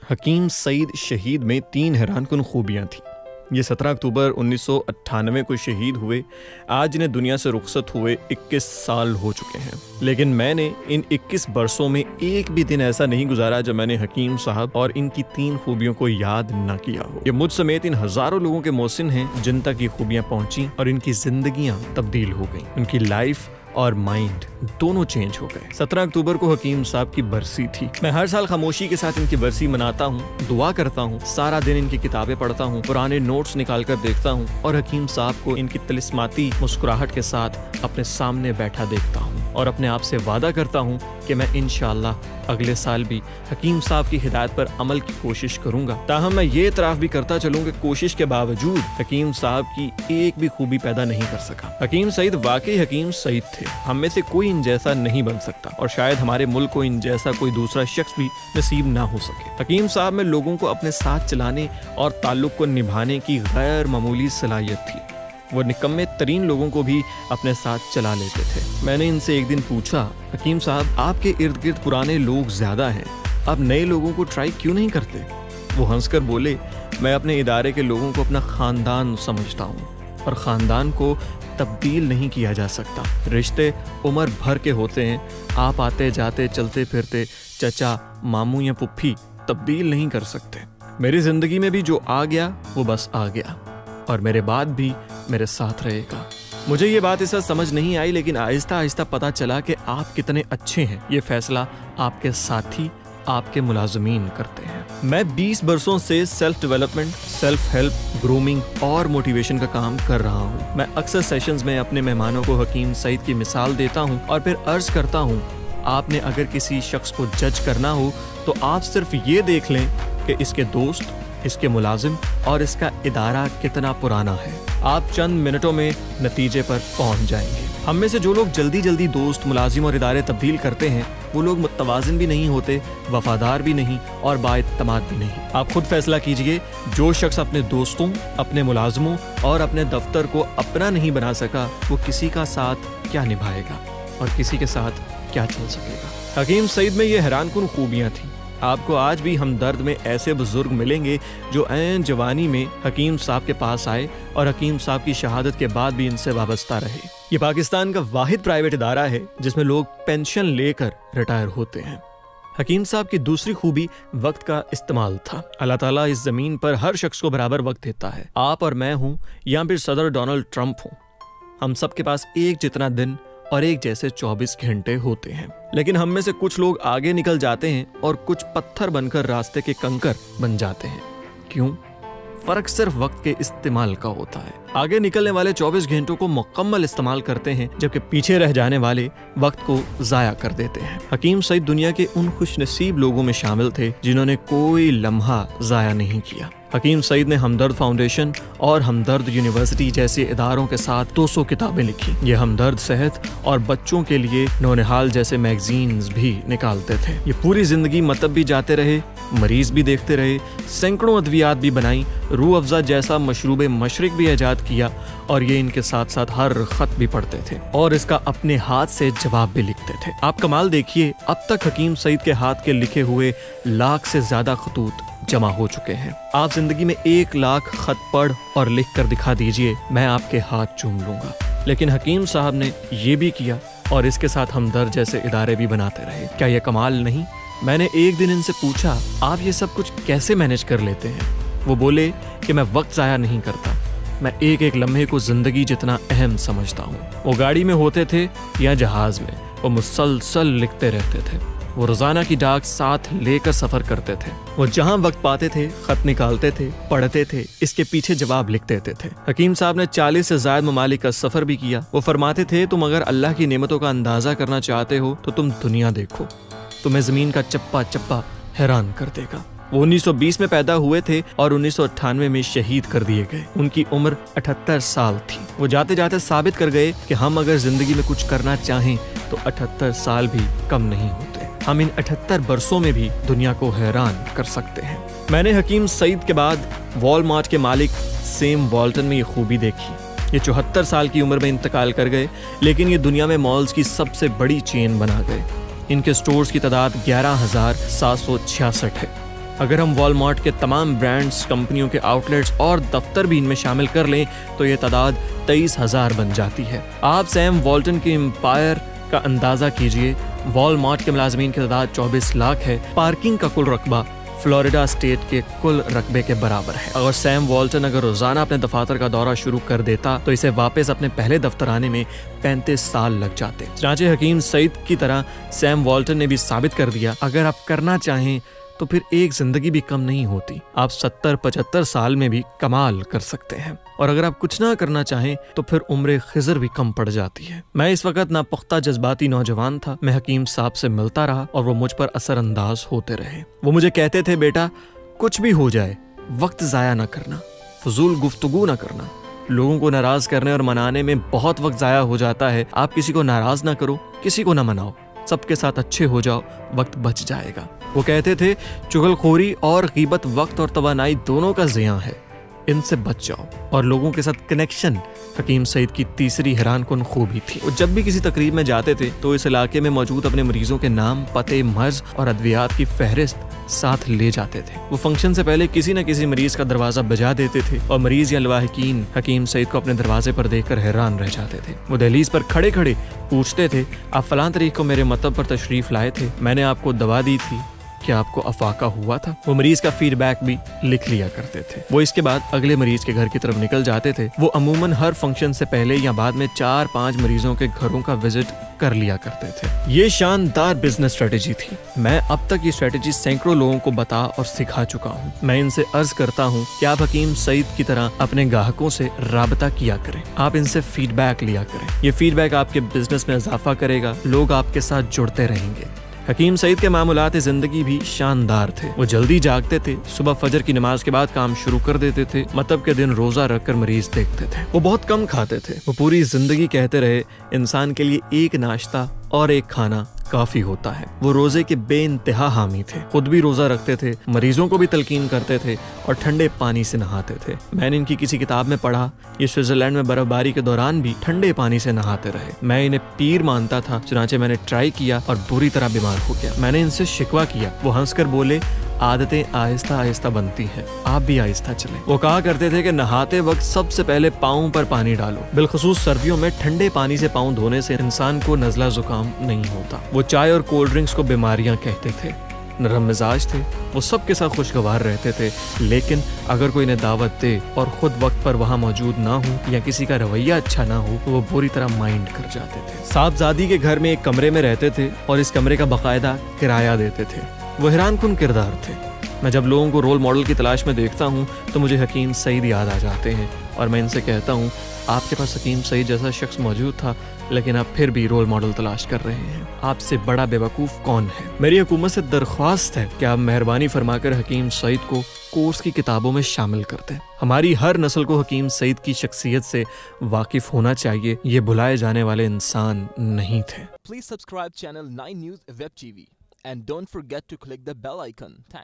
حکیم سعید شہید میں 3 حیران کن خوبیاں تھیں۔ یہ 17 اکتوبر 1998 کو شہید ہوئے۔ آج انہیں دنیا سے رخصت ہوئے 21 سال ہو چکے ہیں، لیکن میں نے ان 21 برسوں میں ایک بھی دن ایسا نہیں گزارا جب میں نے حکیم صاحب اور ان کی 3 خوبیوں کو یاد نہ کیا ہو۔ یہ مجھ سمیت ان ہزاروں لوگوں کے محسن ہیں جن تک یہ خوبیاں پہنچیں اور ان کی زندگیاں تبدیل ہو گئیں، ان کی لائف اور مائنڈ دونوں چینج ہو گئے۔ 17 اکتوبر کو حکیم صاحب کی برسی تھی۔ میں ہر سال خاموشی کے ساتھ ان کی برسی مناتا ہوں، دعا کرتا ہوں، سارا دن ان کی کتابیں پڑھتا ہوں، پرانے نوٹس نکال کر دیکھتا ہوں اور حکیم صاحب کو ان کی طلسماتی مسکراہٹ کے ساتھ اپنے سامنے بیٹھا دیکھتا ہوں اور اپنے آپ سے وعدہ کرتا ہوں کہ میں انشاءاللہ اگلے سال بھی حکیم صاحب کی ہدایت پر عمل کی کوشش کروں گا۔ تاہم میں یہ اعتراف بھی کرتا چلوں کہ کوشش کے باوجود حکیم صاحب کی ایک بھی خوبی پیدا نہیں کر سکا۔ حکیم سعید واقعی حکیم سعید تھے۔ ہم میں سے کوئی ان جیسا نہیں بن سکتا اور شاید ہمارے ملک کو ان جیسا کوئی دوسرا شخص بھی نصیب نہ ہو سکے۔ حکیم صاحب میں لوگوں کو اپنے ساتھ چلانے اور تعلق کو نبھانے کی غیر معمولی صلاحیت تھی۔ وہ نکمے ترین لوگوں کو بھی اپنے ساتھ چلا لیتے تھے۔ میں نے ان سے ایک دن پوچھا، حکیم صاحب آپ کے ارد گرد پرانے لوگ زیادہ ہیں، آپ نئے لوگوں کو ٹرائی کیوں نہیں کرتے؟ وہ ہنس کر بولے، میں اپنے ادارے کے لوگوں کو اپنا خاندان سمجھتا ہوں اور خاندان کو تبدیل نہیں کیا جا سکتا۔ رشتے عمر بھر کے ہوتے ہیں، آپ آتے جاتے چلتے پھرتے چچا، ماموں یا پھپھی تبدیل نہیں کر سکتے۔ میری زندگی میں بھی جو آ گیا وہ بس آ گیا اور میرے بعد بھی میرے ساتھ رہے گا۔ مجھے یہ بات اس وقت سمجھ نہیں آئی، لیکن آہستہ آہستہ پتا چلا کہ آپ کتنے اچھے ہیں۔ یہ فیصلہ آپ کے ساتھی، آپ کے ملازمین کرتے ہیں۔ میں 20 برسوں سے self development, self help, grooming اور موٹیویشن کا کام کر رہا ہوں۔ میں اکثر سیشنز میں اپنے مہمانوں کو حکیم سعید کی مثال دیتا ہوں اور پھر عرض کرتا ہوں، آپ نے اگر کسی شخص کو جج کرنا ہو تو آپ صرف یہ دیکھ لیں کہ اس کے دوست، اس کے ملازم اور اس کا ادارہ کتنا پرانا ہے۔ آپ چند منٹوں میں نتیجے پر پہنچ جائیں گے۔ ہم میں سے جو لوگ جلدی جلدی دوست، ملازم اور ادارے تبدیل کرتے ہیں وہ لوگ متوازن بھی نہیں ہوتے، وفادار بھی نہیں اور بااعتماد بھی نہیں۔ آپ خود فیصلہ کیجئے، جو شخص اپنے دوستوں، اپنے ملازموں اور اپنے دفتر کو اپنا نہیں بنا سکا وہ کسی کا ساتھ کیا نبھائے گا اور کسی کے ساتھ کیا چل سکے گا۔ حکیم سعید میں یہ حیران کن خوبیاں تھیں۔ آپ کو آج بھی ہمدرد میں ایسے بزرگ ملیں گے جو عین جوانی میں حکیم صاحب کے پاس آئے اور حکیم صاحب کی شہادت کے بعد بھی ان سے وابستہ رہے۔ یہ پاکستان کا واحد پرائیویٹ ادارہ ہے جس میں لوگ پینشن لے کر ریٹائر ہوتے ہیں۔ حکیم صاحب کی دوسری خوبی وقت کا استعمال تھا۔ اللہ تعالیٰ اس زمین پر ہر شخص کو برابر وقت دیتا ہے۔ آپ اور میں ہوں یا پھر صدر ڈونلڈ ٹرمپ ہوں، ہم سب کے پاس ایک جتنا دن اور ایک جیسے 24 گھنٹے ہوتے ہیں، لیکن ہم میں سے کچھ لوگ آگے نکل جاتے ہیں اور کچھ پتھر بن کر راستے کے کنکر بن جاتے ہیں۔ کیوں؟ فرق صرف وقت کے استعمال کا ہوتا ہے۔ آگے نکلنے والے 24 گھنٹوں کو مکمل استعمال کرتے ہیں، جبکہ پیچھے رہ جانے والے وقت کو ضائع کر دیتے ہیں۔ حکیم سعید دنیا کے ان خوش نصیب لوگوں میں شامل تھے جنہوں نے کوئی لمحہ ضائع نہیں کیا۔ حکیم سعید نے ہمدرد فاؤنڈیشن اور ہمدرد یونیورسٹی جیسے اداروں کے ساتھ 200 کتابیں لکھی۔ یہ ہمدرد صحت اور بچوں کے لیے نونہال جیسے میگزینز بھی نکالتے تھے۔ یہ پوری زندگی مطب بھی جاتے رہے، مریض بھی دیکھتے رہے، سینکڑوں ادویات بھی بنائیں، روح افزا جیسا مشروب مشرق بھی ایجاد کیا اور یہ ان کے ساتھ ساتھ ہر خط بھی پڑھتے تھے اور اس کا اپنے ہاتھ سے جواب بھی لکھتے تھے۔ آپ کمال دیکھیے، اب تک حکیم سعید کے ہاتھ کے لکھے ہوئے 1 لاکھ سے زیادہ خطوط جمع ہو چکے ہیں۔ آپ زندگی میں 1 لاکھ خط پڑھ اور لکھ کر دکھا دیجئے، میں آپ کے ہاتھ چوم لوں گا۔ لیکن حکیم صاحب نے یہ بھی کیا اور اس کے ساتھ ہمدرد جیسے ادارے بھی بناتے رہے۔ کیا یہ کمال نہیں؟ میں نے ایک دن ان سے پوچھا، آپ یہ سب کچھ کیسے مینج کر لیتے ہیں؟ وہ بولے کہ میں وقت ضائع نہیں کرتا، میں ایک ایک لمحے کو زندگی جتنا اہم سمجھتا ہوں۔ وہ گاڑی میں ہوتے تھے یا جہاز میں، وہ مسلسل لکھتے رہتے تھے۔ وہ روزانہ کی ڈاک ساتھ لے کر سفر کرتے تھے۔ وہ جہاں وقت پاتے تھے خط نکالتے تھے، پڑھتے تھے، اس کے پیچھے جواب لکھ دیتے تھے۔ حکیم صاحب نے 40 سے زائد ممالک کا سفر بھی کیا۔ وہ فرماتے تھے، تم اگر اللہ کی نعمتوں کا اندازہ کرنا چاہتے ہو تو تم دنیا دیکھو، تمہیں زمین کا چپا چپا حیران کر دے گا۔ وہ 1920 میں پیدا ہوئے تھے اور 1998 میں شہید کر دیے گئے۔ ان کی عمر 78 سال تھی۔ وہ جاتے جاتے ثابت کر گئے کہ ہم اگر زندگی میں کچھ کرنا چاہیں تو 78 سال بھی کم نہیں ہوتے۔ ہم ان 78 برسوں میں بھی دنیا کو حیران کر سکتے ہیں۔ میں نے حکیم سعید کے بعد وال مارٹ کے مالک سیم والٹن میں یہ خوبی دیکھی۔ یہ 74 سال کی عمر میں انتقال کر گئے، لیکن یہ دنیا میں مالز کی سب سے بڑی چین بنا گئے۔ ان کے سٹورز کی تعداد 11,766 ہے۔ اگر ہم والمارٹ کے تمام برانڈز، کمپنیوں کے آؤٹ لیٹس اور دفتر بھی ان میں شامل کر لیں تو یہ تعداد 23,000 بن جاتی ہے۔ آپ سیم والٹن کے امپائر کا اندازہ کیجئے، والمارٹ کے ملازمین کی تعداد 24 لاکھ ہے۔ پارکنگ کا کل رقبہ فلوریڈا اسٹیٹ کے کل رقبے کے برابر ہے۔ اگر سیم والٹن اگر روزانہ اپنے دفاتر کا دورہ شروع کر دیتا تو اسے واپس اپنے پہلے دفتر آنے میں 35 سال لگ جاتے۔ چنانچہ حکیم سعید کی طرح سیم والٹن نے بھی ثابت کر دیا، اگر آپ کرنا چاہیں تو پھر ایک زندگی بھی کم نہیں ہوتی، آپ 70-75 سال میں بھی کمال کر سکتے ہیں، اور اگر آپ کچھ نہ کرنا چاہیں تو پھر عمر خضر بھی کم پڑ جاتی ہے۔ میں اس وقت ناپختہ جذباتی نوجوان تھا، میں حکیم صاحب سے ملتا رہا اور وہ مجھ پر اثر انداز ہوتے رہے۔ وہ مجھے کہتے تھے، بیٹا کچھ بھی ہو جائے وقت ضائع نہ کرنا، فضول گفتگو نہ کرنا، لوگوں کو ناراض کرنے اور منانے میں بہت وقت ضائع ہو جاتا ہے، آپ کسی کو ناراض نہ کرو، کسی کو نہ مناؤ، سب کے ساتھ اچھے ہو جاؤ، وقت بچ جائے گا۔ وہ کہتے تھے، چغل خوری اور غیبت وقت اور توانائی دونوں کا ضیاع ہے، ان سے بچ جاؤ۔ اور لوگوں کے ساتھ کنیکشن حکیم سعید کی تیسری حیران کن خوبی تھی۔ وہ جب بھی کسی تقریب میں جاتے تھے تو اس علاقے میں موجود اپنے مریضوں کے نام، پتے، مرض اور ادویات کی فہرست ساتھ لے جاتے تھے۔ وہ فنکشن سے پہلے کسی نہ کسی مریض کا دروازہ بجا دیتے تھے اور مریض یا لواحقین حکیم سعید کو اپنے دروازے پر دیکھ کر حیران رہ جاتے تھے۔ وہ دہلیز پر کھڑے کھڑے پوچھتے تھے، آپ فلاں تاریخ کو میرے مطب پر تشریف لائے تھے، میں نے آپ کو دوا دی تھی، کیا آپ کو افاقہ ہوا تھا؟ وہ مریض کا فیڈ بیک بھی لکھ لیا کرتے تھے۔ وہ اس کے بعد اگلے مریض کے گھر کی طرف نکل جاتے تھے۔ وہ عموماً ہر فنکشن سے پہلے یا بعد میں 4-5 مریضوں کے گھروں کا وزٹ کر لیا کرتے تھے۔ یہ شاندار بزنس اسٹریٹجی تھی۔ میں اب تک یہ اسٹریٹجی سینکڑوں لوگوں کو بتا اور سکھا چکا ہوں۔ میں ان سے عرض کرتا ہوں کہ آپ حکیم سعید کی طرح اپنے گاہکوں سے رابطہ کیا کریں، آپ ان سے فیڈ بیک لیا کریں۔ یہ فیڈ بیک آپ کے بزنس میں اضافہ کرے گا، لوگ آپ کے ساتھ جڑتے رہیں گے۔ حکیم سعید کے معمولات زندگی بھی شاندار تھے۔ وہ جلدی جاگتے تھے، صبح فجر کی نماز کے بعد کام شروع کر دیتے تھے، مطلب کے دن روزہ رکھ کر مریض دیکھتے تھے۔ وہ بہت کم کھاتے تھے۔ وہ پوری زندگی کہتے رہے، انسان کے لیے ایک ناشتہ اور ایک کھانا کافی ہوتا ہے۔ وہ روزے کے بے انتہا حامی تھے، خود بھی روزہ رکھتے تھے، مریضوں کو بھی تلقین کرتے تھے اور ٹھنڈے پانی سے نہاتے تھے۔ میں نے ان کی کسی کتاب میں پڑھا، یہ سوئٹزرلینڈ میں برف باری کے دوران بھی ٹھنڈے پانی سے نہاتے رہے۔ میں انہیں پیر مانتا تھا، چنانچہ میں نے ٹرائی کیا اور بری طرح بیمار ہو گیا۔ میں نے ان سے شکوہ کیا، وہ ہنس کر بولے، عادتیں آہستہ آہستہ بنتی ہیں، آپ بھی آہستہ چلیں۔ وہ کہا کرتے تھے کہ نہاتے وقت سب سے پہلے پاؤں پر پانی ڈالو، بالخصوص سردیوں میں ٹھنڈے پانی سے پاؤں دھونے سے انسان کو نزلہ زکام نہیں ہوتا۔ وہ چائے اور کولڈ ڈرنکس کو بیماریاں کہتے تھے۔ نرم مزاج تھے، وہ سب کے ساتھ خوشگوار رہتے تھے، لیکن اگر کوئی انہیں دعوت دے اور خود وقت پر وہاں موجود نہ ہو یا کسی کا رویہ اچھا نہ ہو تو وہ بری طرح مائنڈ کر جاتے تھے۔ صاحبزادی کے گھر میں ایک کمرے میں رہتے تھے اور اس کمرے کا باقاعدہ کرایہ دیتے تھے۔ وہ حیران کن کردار تھے۔ میں جب لوگوں کو رول ماڈل کی تلاش میں دیکھتا ہوں تو مجھے حکیم سعید یاد آ جاتے ہیں اور میں ان سے کہتا ہوں، آپ کے پاس حکیم سعید جیسا شخص موجود تھا، لیکن آپ پھر بھی رول ماڈل تلاش کر رہے ہیں۔ آپ سے بڑا بے وقوف کون ہے؟ میری حکومت سے درخواست ہے کہ آپ مہربانی فرما کر حکیم سعید کو کورس کی کتابوں میں شامل کر دیں۔ ہماری ہر نسل کو حکیم سعید کی شخصیت سے واقف ہونا چاہیے، یہ بھلائے جانے والے انسان نہیں تھے۔ Please subscribe channel 9 News Web TV and don't forget to click the bell icon. Thanks.